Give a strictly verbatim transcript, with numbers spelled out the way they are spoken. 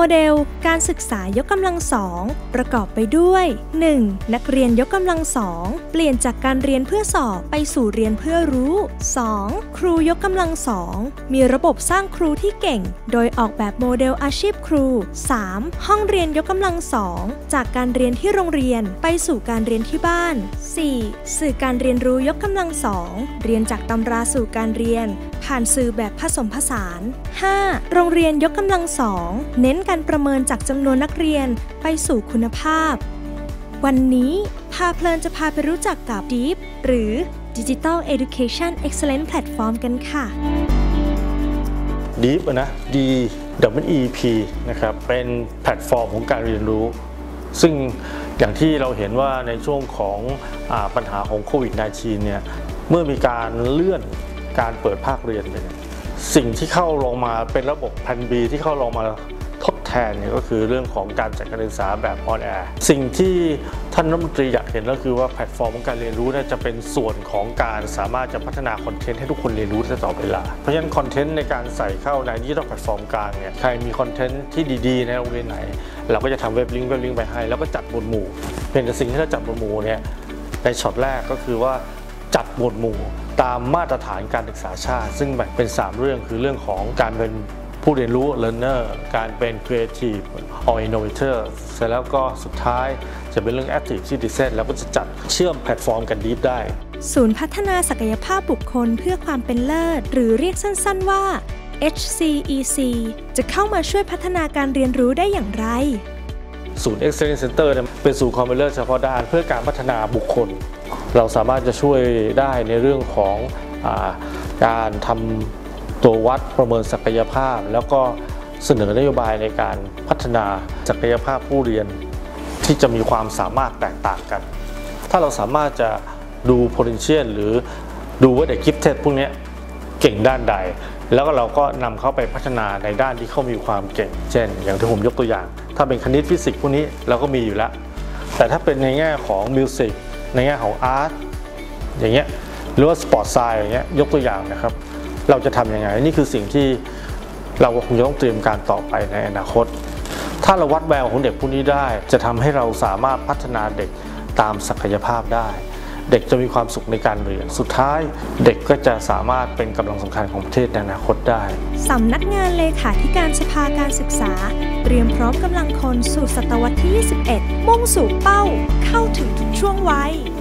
เดลการศึกษายกกำลังสองประกอบไปด้วย หนึ่ง. นักเรียนยกกำลังสองเปลี่ยนจากการเรียนเพื่อสอบไปสู่เรียนเพื่อรู้ สอง. ครูยกกำลังสองมีระบบสร้างครูที่เก่งโดยออกแบบโมเดลอาชีพครู สาม. ห้องเรียนยกกำลังสองจากการเรียนที่โรงเรียนไปสู่การเรียนที่บ้าน สี่. สื่อการเรียนรู้ยกกำลังสองเรียนจากตำราสู่การเรียนผ่านสื่อแบบผสมผสาน ห้า. โรงเรียนยกกำลังสองเน้นการประเมินจากจำนวนนักเรียนไปสู่คุณภาพวันนี้พาเพลินจะพาไปรู้จักกับ ดี อี พี หรือ Digital Education Excellence Platform กันค่ะดี อี พี นะ D E E P นะครับเป็นแพลตฟอร์มของการเรียนรู้ซึ่งอย่างที่เราเห็นว่าในช่วงของอ่าปัญหาของโควิด สิบเก้า เนี่ยเมื่อมีการเลื่อนการเปิดภาคเรียนไปเนี่ยสิ่งที่เข้าลงมาเป็นระบบแพลน B ที่เข้าลงมาทดแทนเนี่ยก็คือเรื่องของการจัดการศึกษาแบบออนแอร์สิ่งที่ท่านรัฐมนตรีอยากเห็นก็คือว่าแพลตฟอร์มของการเรียนรู้เนี่ยจะเป็นส่วนของการสามารถจะพัฒนาคอนเทนต์ให้ทุกคนเรียนรู้ได้ตลอดเวลาเพราะฉะนั้นคอนเทนต์ในการใส่เข้าในดิจิทัลแพลตฟอร์มกลางเนี่ยใครมีคอนเทนต์ที่ดีๆในโรงเรียนไหนเราก็จะทำเว็บลิงก์เว็บลิงก์ไปให้แล้วก็จัดหมวดหมู่เป็นแต่สิ่งที่เราจัดหมวดหมู่เนี่ยในช็อตแรกก็คือว่าจัดหมวดหมู่ตามมาตรฐานการศึกษาชาติซึ่งแบ่งเป็นสามเรื่องคือเรื่องของการเป็นผู้เรียนรู้ learner การเป็น creative or innovator เสร็จแล้วก็สุดท้ายจะเป็นเรื่อง active citizen แล้วก็จะจัดเชื่อมแพลตฟอร์มกัน ดี อี พี ได้ศูนย์พัฒนาศักยภาพบุคคลเพื่อความเป็นเลิศหรือเรียกสั้นๆว่า เอช ซี อี ซี จะเข้ามาช่วยพัฒนาการเรียนรู้ได้อย่างไรศูนย์ Excellence Center เป็นศูนย์ความเป็นเลิศเฉพาะด้านเพื่อการพัฒนาบุคคลเราสามารถจะช่วยได้ในเรื่องของอาการทำตัววัดประเมินศักยภาพแล้วก็เสนอนโยบายในการพัฒนาศักยภาพผู้เรียนที่จะมีความสามารถแตกต่างกันถ้าเราสามารถจะดู potential หรือดูว่าเด็ก gifted พวกนี้เก่งด้านใดแล้วก็เราก็นำเขาไปพัฒนาในด้านที่เขามีความเก่งเช่นอย่างที่ผมยกตัวอย่างถ้าเป็นคณิตฟิสิกส์พวกนี้เราก็มีอยู่แล้วแต่ถ้าเป็นในแง่ของมิวสิกในแง่ของอาร์ตอย่างเงี้ยหรือว่าสปอร์ตไซน์อย่างเงี้ยยกตัวอย่างนะครับเราจะทำยังไงนี่คือสิ่งที่เราคงจะต้องเตรียมการต่อไปในอนาคตถ้าเราวัดแววของเด็กพวกนี้ได้จะทำให้เราสามารถพัฒนาเด็กตามศักยภาพได้เด็กจะมีความสุขในการเรียนสุดท้ายเด็กก็จะสามารถเป็นกำลังสำคัญของประเทศในอนาคตได้สำนักงานเลขาธิการสภาการศึกษาเตรียมพร้อมกำลังคนสู่ศตวรรษที่ยี่สิบเอ็ดมุ่งสู่เป้าเข้าถึงทุกช่วงวัย